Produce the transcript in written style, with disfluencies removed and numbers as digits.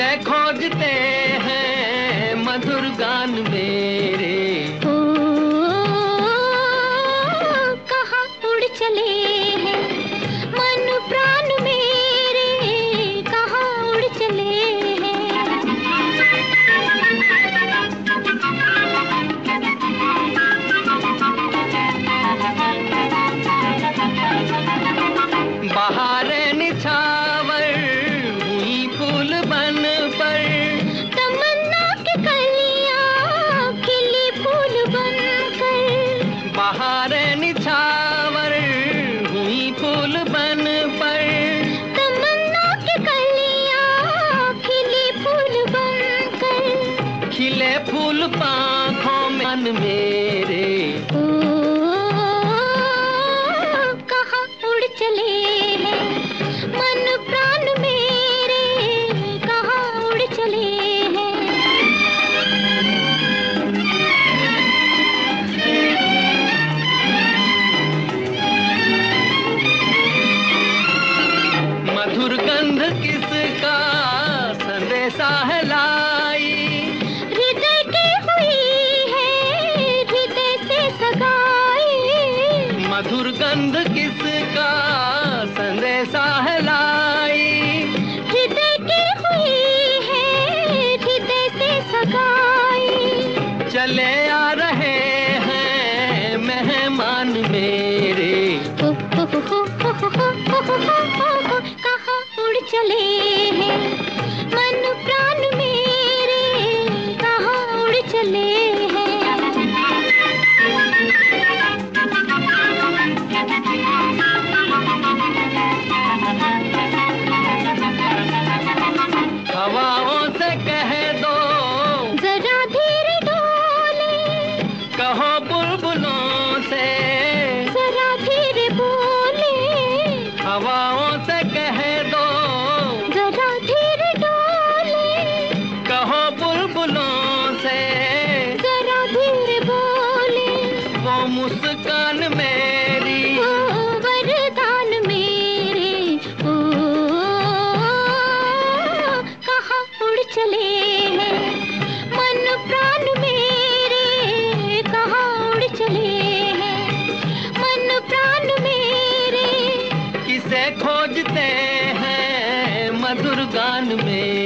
खोजते हैं मधुर गान मेरे। ओ कहाँ उड़ चले हैं मन प्राण मेरे, कहाँ उड़ चले हैं। बहारें निछावर हुई फूल बन पर, तमन्ना की कलियां खिली फूल बनकर। बहारें निछावर हुई फूल बन पर, तमन्ना की कलियां खिली फूल बनकर। खिले फूल पाँखों में मन मेरे। ओ कहाँ उड़ चले हैं मन प्राण मेरे, कहाँ उड़ चले हैं। मधुर गंध किसका संदेशा है लाई, हृदय की हुई है हृदय से सगाई। मधुर गंध किसका संदेशा है लाई, हृदय की हुई है हृदय से सगाई। चले आ रहे हैं मेहमान मेरे। कहाँ उड़ चले हैं मन प्राण मेरे, कहाँ उड़ चले हैं। हवाओं से कह दो जरा धीरे डोले, कहो बुलबुलों से जरा धीरे बोले। हवाओं से कह दो जरा धीरे डोले, कहो बुलबुलों से जरा धीरे बोले। वो मुस्कान मेरी, ओ वरदान मेरे। ओ कहाँ उड़ चले हैं मन प्राण मेरे, कहाँ उड़ चले हैं मन प्राण मेरे। किसे खोजते हैं मधुर गान में।